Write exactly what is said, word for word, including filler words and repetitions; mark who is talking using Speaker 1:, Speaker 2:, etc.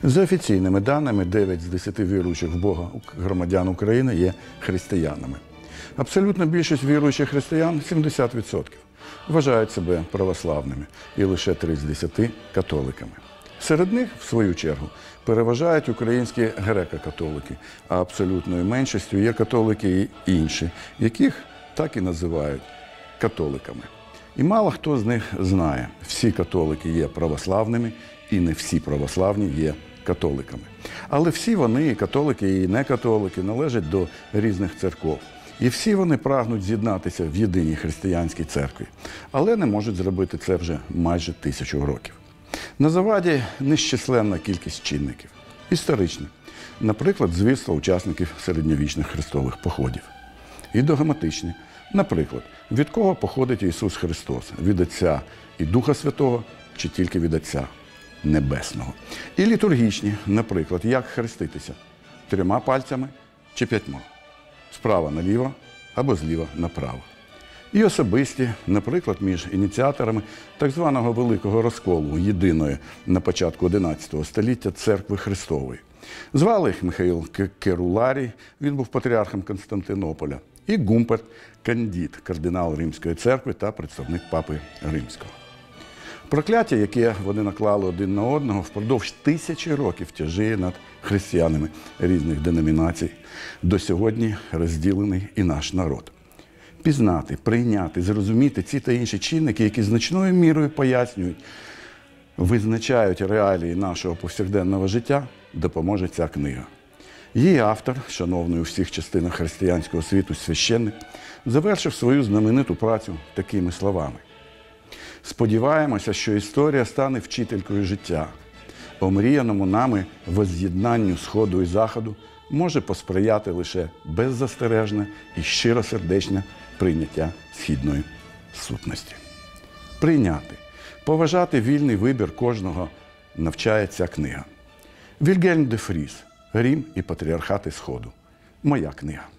Speaker 1: За офіційними даними, дев'ять з десяти віруючих в Бога громадян України є християнами. Абсолютна більшість віруючих християн, сімдесят відсотків, вважають себе православними і лише три з десяти – католиками. Серед них, в свою чергу, переважають українські греко-католики, а абсолютною меншістю є католики і інші, яких так і називають католиками. І мало хто з них знає, всі католики є православними, і не всі православні є католиками. Але всі вони, і католики, і некатолики, належать до різних церков. І всі вони прагнуть з'єднатися в єдиній християнській церкві, але не можуть зробити це вже майже тисячу років. На заваді нещисленна кількість чинників. Історичні. Наприклад, звірства учасників середньовічних хрестових походів. І догматичні. Наприклад, від кого походить Ісус Христос? Від Отця і Духа Святого чи тільки від Отця Небесного? І літургічні. Наприклад, як хреститися? Трьома пальцями чи п'ятьма? Справа наліво або зліва направо. І особисті, наприклад, між ініціаторами так званого Великого розколу єдиної на початку одинадцятого століття Церкви Христової. Звали їх Михаїл Керуларій, він був патріархом Константинополя, і Гумперт Кандід, кардинал Римської церкви та представник Папи Римського. Прокляття, яке вони наклали один на одного, впродовж тисячі років тяжіє над християнами різних деномінацій. До сьогодні розділений і наш народ. Пізнати, прийняти, зрозуміти ці та інші чинники, які значною мірою пояснюють, визначають реалії нашого повсякденного життя, допоможе ця книга. Її автор, шановний у всіх частинах християнського світу священник, завершив свою знамениту працю такими словами. Сподіваємося, що історія стане вчителькою життя. Омріяному нами возз'єднанню Сходу і Заходу може посприяти лише беззастережне і щиросердечне прийняття східної сутності. Прийняти, поважати вільний вибір кожного навчає ця книга. Вільгельм де Фріс «Рім і патріархати Сходу». Моя книга.